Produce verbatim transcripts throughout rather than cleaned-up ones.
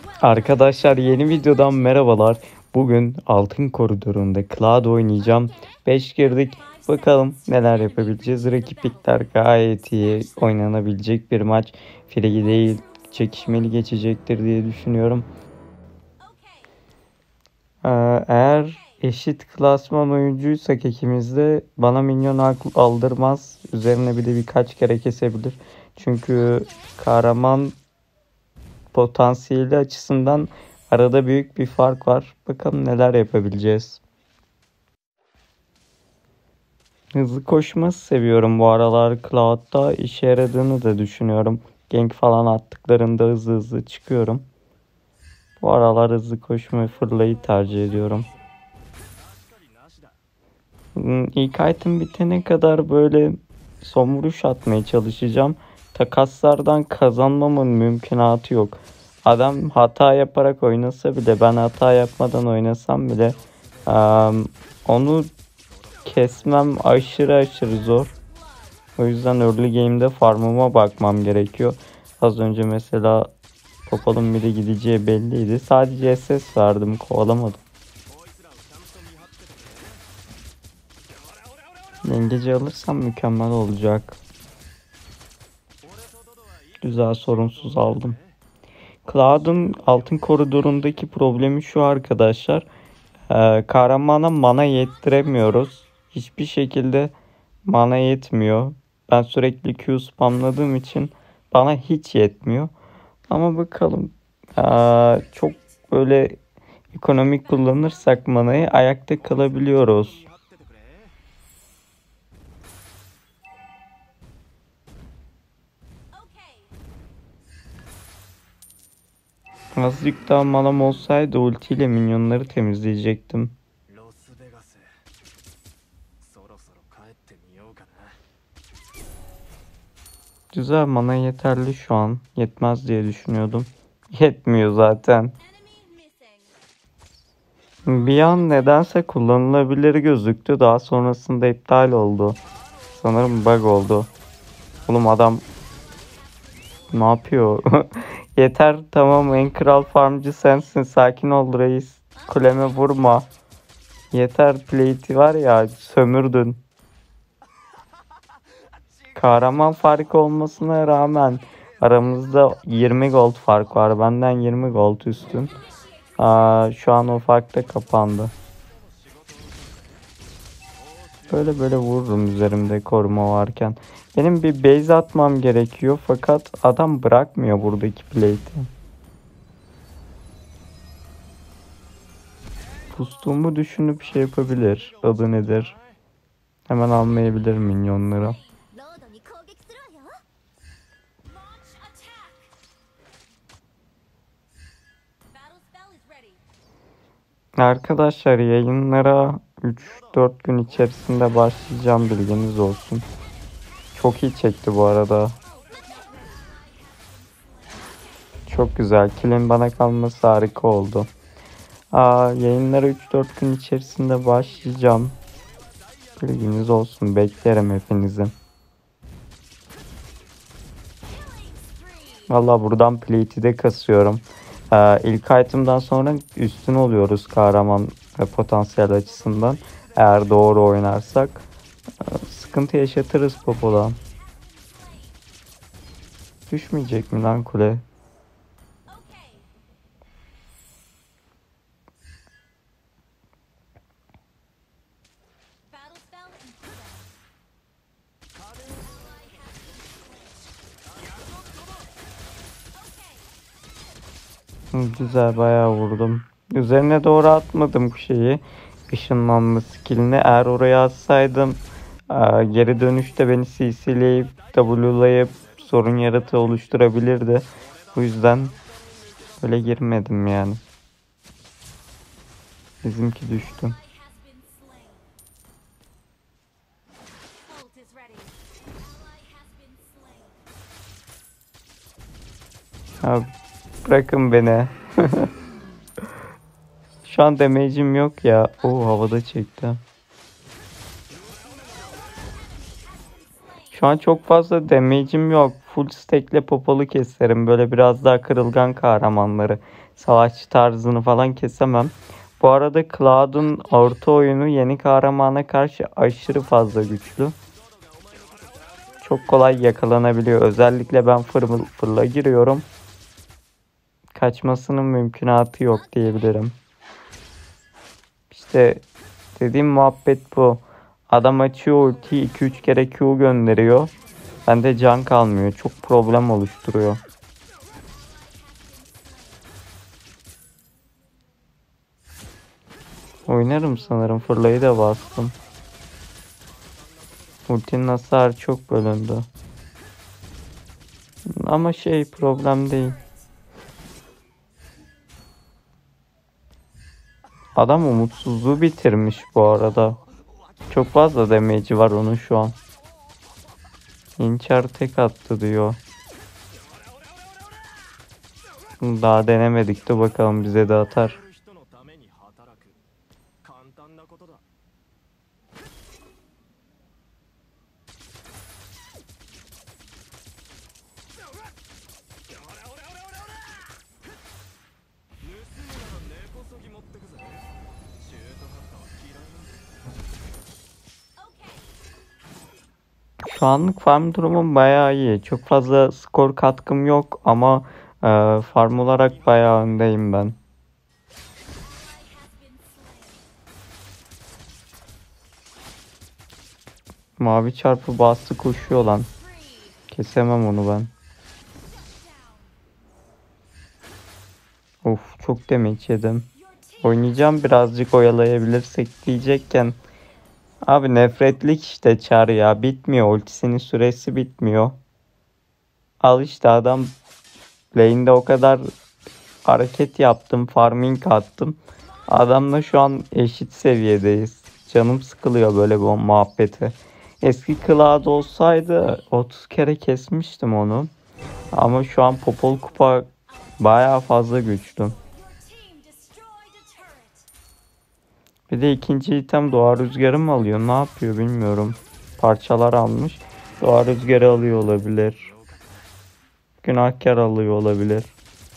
Arkadaşlar yeni videodan merhabalar. Bugün Altın Koridor'unda Cloud oynayacağım. beş girdik. Bakalım neler yapabileceğiz. Rakiplikler gayet iyi. Oynanabilecek bir maç. Free değil. Çekişmeli geçecektir diye düşünüyorum. Ee, eğer eşit klasman oyuncuysak ikimiz de bana minyon aldırmaz. Üzerine bir de birkaç kere kesebilir. Çünkü kahraman potansiyeli açısından arada büyük bir fark var. Bakalım neler yapabileceğiz. Hızlı koşma seviyorum bu aralar. Cloud'da işe yaradığını da düşünüyorum. Gank falan attıklarında hızlı hızlı çıkıyorum. Bu aralar hızlı koşmayı fırlayı tercih ediyorum. Hmm, İlk item bitene kadar böyle son vuruş atmaya çalışacağım. Takaslardan kazanmamın mümkünatı yok. Adam hata yaparak oynasa bile, ben hata yapmadan oynasam bile um, onu kesmem aşırı aşırı zor. O yüzden early game'de farmıma bakmam gerekiyor. Az önce mesela Popol'un biri gideceği belliydi. Sadece S S verdim, kovalamadım. Dengeci alırsam mükemmel olacak. Güzel, sorunsuz aldım. Cloud'un altın koridorundaki problemi şu arkadaşlar. Ee, kahramana mana yettiremiyoruz. Hiçbir şekilde mana yetmiyor. Ben sürekli Q spamladığım için bana hiç yetmiyor. Ama bakalım. Ee, çok böyle ekonomik kullanırsak manayı ayakta kalabiliyoruz. Azıcık daha manam olsaydı ultiyle minyonları temizleyecektim. Güzel, mana yeterli şu an. Yetmez diye düşünüyordum. Yetmiyor zaten. Bir an nedense kullanılabilir gözüktü. Daha sonrasında iptal oldu. Sanırım bug oldu. Oğlum adam ne yapıyor? Yeter, tamam, en kral farmcı sensin. Sakin ol reis. Kuleme vurma. Yeter, plate'i var ya, sömürdün. Kahraman farkı olmasına rağmen aramızda yirmi gold fark var. Benden yirmi gold üstün. Aa, şu an o fark da kapandı. Böyle böyle vururum üzerimde koruma varken. Benim bir base atmam gerekiyor fakat adam bırakmıyor buradaki plate'i. Pustuğumu düşünüp şey yapabilir. Adı nedir? Hemen almayabilir minyonları. Arkadaşlar yayınlara üç dört gün içerisinde başlayacağım, bilginiz olsun. Çok iyi çekti bu arada. Çok güzel. Kilin bana kalması harika oldu. Aa, yayınlara üç dört gün içerisinde başlayacağım. Bilginiz olsun. Beklerim hepinizi. Valla buradan plate'i de kasıyorum. Ee, ilk item'dan sonra üstün oluyoruz kahraman ve potansiyel açısından. Eğer doğru oynarsak sıkıntı yaşatırız Popo'dan. Düşmeyecek mi lan kule? Güzel, bayağı vurdum. Üzerine doğru atmadım şeyi. Işınlanma skillini. Eğer oraya atsaydım geri dönüşte beni C C'leyip W'layıp sorun yaratı oluşturabilirdi. Bu yüzden öyle girmedim yani. Bizimki düştü. Abi, bırakın beni. Şu an damage'im yok ya. O havada çekti. Şu an çok fazla damage'im yok. Full stack'le Popol'u keserim. Böyle biraz daha kırılgan kahramanları. Savaşçı tarzını falan kesemem. Bu arada Cloud'un orta oyunu yeni kahramana karşı aşırı fazla güçlü. Çok kolay yakalanabiliyor. Özellikle ben fırla, fırla giriyorum. Kaçmasının mümkünatı yok diyebilirim. İşte dediğim muhabbet bu. Adam açıyor ultiyi, iki üç kere Q gönderiyor. Bende can kalmıyor. Çok problem oluşturuyor. Oynarım sanırım. Fırlayı da bastım. Ultinin hasarı çok bölündü. Ama şey problem değil. Adam umutsuzluğu bitirmiş bu arada. Çok fazla damage'i var onun şu an. Hinçer tek attı diyor. Daha denemedik de bakalım bize de atar. Şu anlık farm durumum bayağı iyi. Çok fazla skor katkım yok ama e, farm olarak bayağı öndeyim ben. Mavi çarpı bastı koşuyor lan. Kesemem onu ben. Of çok damage yedim. Oynayacağım birazcık oyalayabilirsek diyecekken. Abi nefretlik işte Char ya. Bitmiyor. Ultisinin süresi bitmiyor. Al işte adam lane'de o kadar hareket yaptım. Farming attım. Adamla şu an eşit seviyedeyiz. Canım sıkılıyor böyle bu muhabbeti. Eski Cloud olsaydı otuz kere kesmiştim onu. Ama şu an Popol Kupa bayağı fazla güçlü. Bir de ikinci item doğa rüzgarı mı alıyor? Ne yapıyor bilmiyorum. Parçalar almış. Doğa rüzgarı alıyor olabilir. Günahkar alıyor olabilir.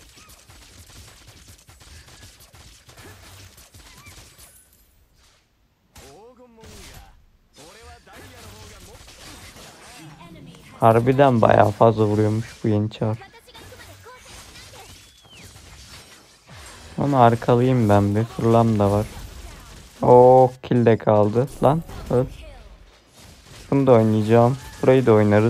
Harbiden bayağı fazla vuruyormuş bu yeni çar. Onu arkalayayım ben bir. Fırlam da var. Oh kill de kaldı. Lan öl. Bunu da oynayacağım. Burayı da oynarız.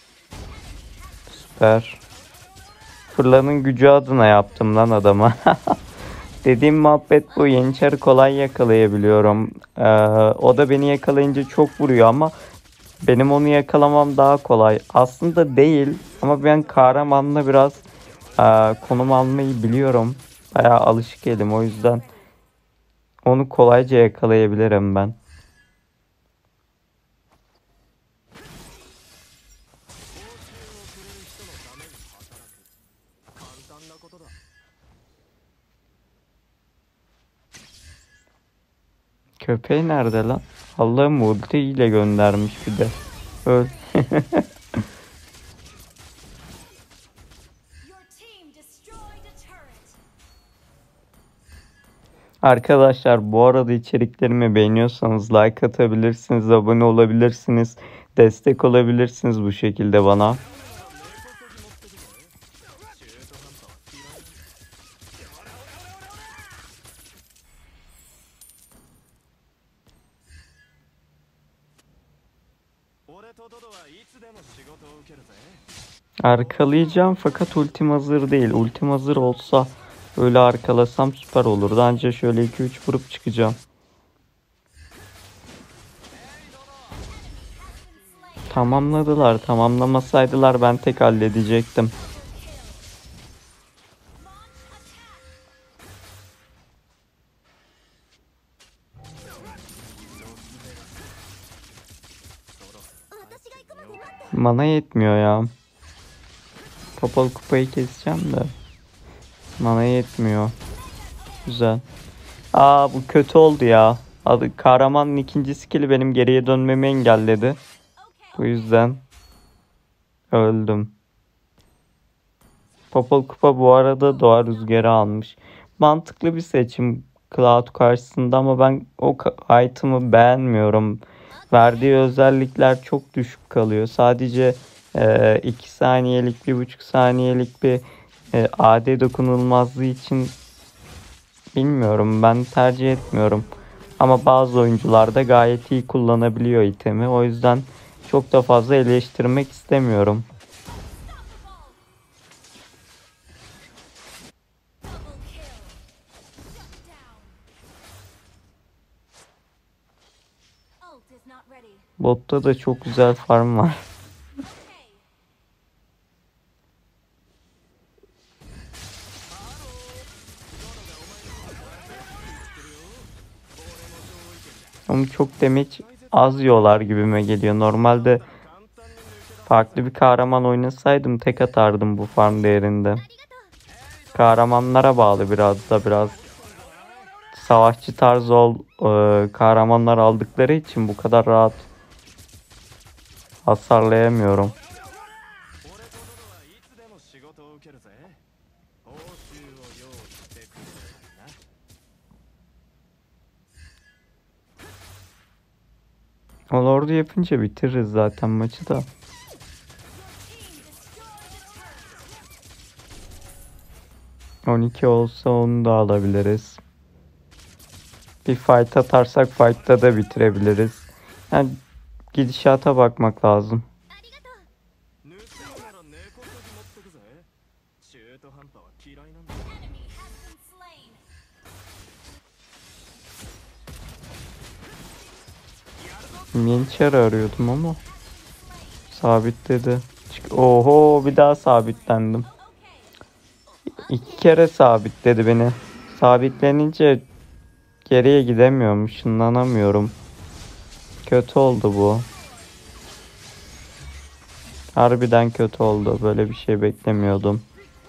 Süper. Fırlanın gücü adına yaptım lan adama. Dediğim muhabbet bu. Yeniçeri kolay yakalayabiliyorum. Ee, o da beni yakalayınca çok vuruyor ama benim onu yakalamam daha kolay. Aslında değil ama ben kahramanla biraz e, konum almayı biliyorum. Bayağı alışık elim o yüzden onu kolayca yakalayabilirim ben. Köpeği nerede lan? Allah'ım ulti ile göndermiş bir de. Öl. Arkadaşlar bu arada içeriklerimi beğeniyorsanız like atabilirsiniz, abone olabilirsiniz, destek olabilirsiniz bu şekilde bana. Arkalayacağım fakat ultim hazır değil. Ultim hazır olsa öyle arkalasam süper olurdu. Ancak şöyle iki üç vurup çıkacağım. Tamamladılar. Tamamlamasaydılar ben tek halledecektim. Mana yetmiyor ya. Popol kupayı keseceğim de. Mana yetmiyor. Güzel. Aa bu kötü oldu ya. Adı kahramanın ikinci skill'i benim geriye dönmemi engelledi. Bu yüzden Öldüm. Popol Kupa bu arada Doğa Rüzgarı almış. Mantıklı bir seçim Cloud karşısında ama ben o ka- item'ı beğenmiyorum. Verdiği özellikler çok düşük kalıyor. Sadece e, iki saniyelik, bir buçuk saniyelik bir e, A D dokunulmazlığı için bilmiyorum. Ben tercih etmiyorum. Ama bazı oyuncular da gayet iyi kullanabiliyor itemi. O yüzden çok da fazla eleştirmek istemiyorum. Botta da çok güzel farm var. Ama çok damage az yiyorlar gibime geliyor. Normalde farklı bir kahraman oynasaydım tek atardım bu farm değerinde. Kahramanlara bağlı biraz da biraz. Savaşçı tarzı ol, e, kahramanlar aldıkları için bu kadar rahat hasarlayamıyorum. O Lord'u yapınca bitiririz zaten maçı da. on iki olsa onu da alabiliriz. Bir fight atarsak fight'ta da bitirebiliriz. Yani gidişata bakmak lazım. Yeniçeri arıyordum ama sabitledi. Çık- Oho, bir daha sabitlendim. İki kere sabitledi beni. Sabitlenince geriye gidemiyorum, ışınlanamıyorum. Kötü oldu bu. Harbiden kötü oldu. Böyle bir şey beklemiyordum.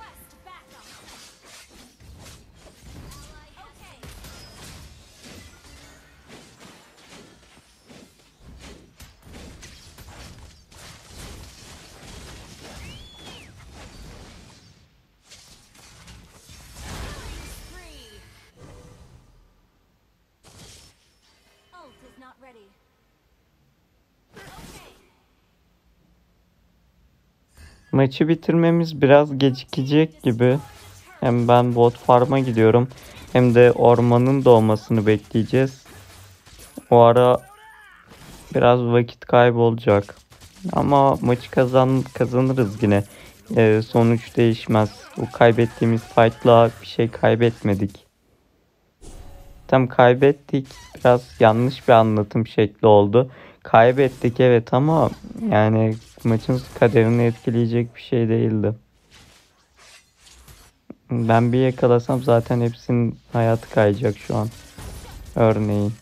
Maçı bitirmemiz biraz gecikecek gibi. Hem ben bot farm'a gidiyorum. Hem de ormanın doğmasını bekleyeceğiz. O ara biraz vakit kaybolacak. Ama maçı kazan kazanırız yine. Ee, sonuç değişmez. O kaybettiğimiz fight'la bir şey kaybetmedik. Tam kaybettik. Biraz yanlış bir anlatım şekli oldu. Kaybettik evet ama yani maçın kaderini etkileyecek bir şey değildi. Ben bir yakalasam zaten hepsinin hayatı kayacak şu an. Örneğin.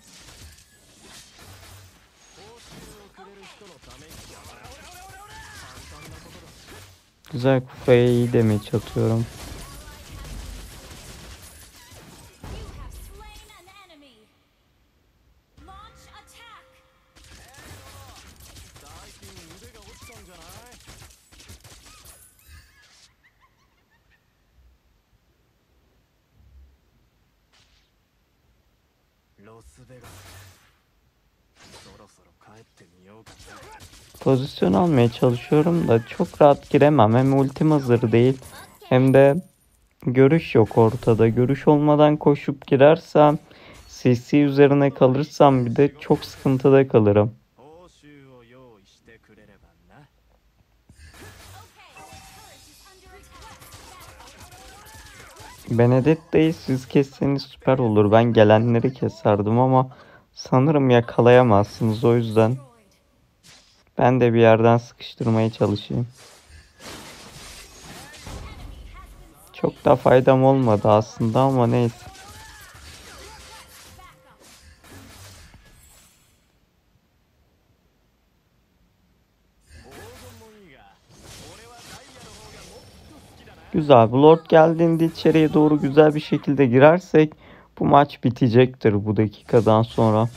Güzel, kufaya iyi damage atıyorum. Pozisyon almaya çalışıyorum da çok rahat giremem. Hem ultim hazır değil hem de görüş yok ortada. Görüş olmadan koşup girersem, C C üzerine kalırsam bir de çok sıkıntıda kalırım. Benedetta'yı siz kesseniz süper olur. Ben gelenleri keserdim ama sanırım yakalayamazsınız, o yüzden ben de bir yerden sıkıştırmaya çalışayım. Çok da faydam olmadı aslında ama neyse. Güzel. Bu Lord geldiğinde içeriye doğru güzel bir şekilde girersek bu maç bitecektir bu dakikadan sonra.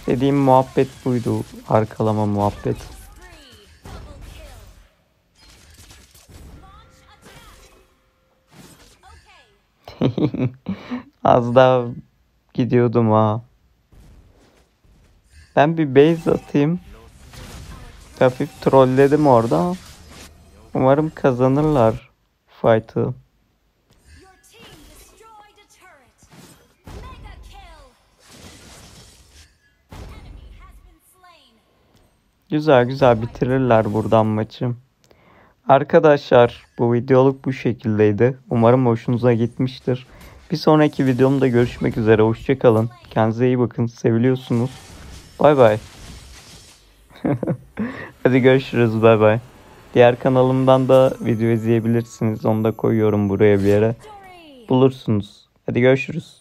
Dediğim muhabbet buydu. Arkalama muhabbet. Az daha gidiyordum ha. Ben bir base atayım. Hafif trolledim orada. Umarım kazanırlar fight'ı. Güzel güzel bitirirler buradan maçı. Arkadaşlar bu videoluk bu şekildeydi. Umarım hoşunuza gitmiştir. Bir sonraki videomda görüşmek üzere. Hoşçakalın. Kendinize iyi bakın. Seviliyorsunuz. Bay bay. Hadi görüşürüz. Bay bay. Diğer kanalımdan da video izleyebilirsiniz. Onu da koyuyorum buraya bir yere. Bulursunuz. Hadi görüşürüz.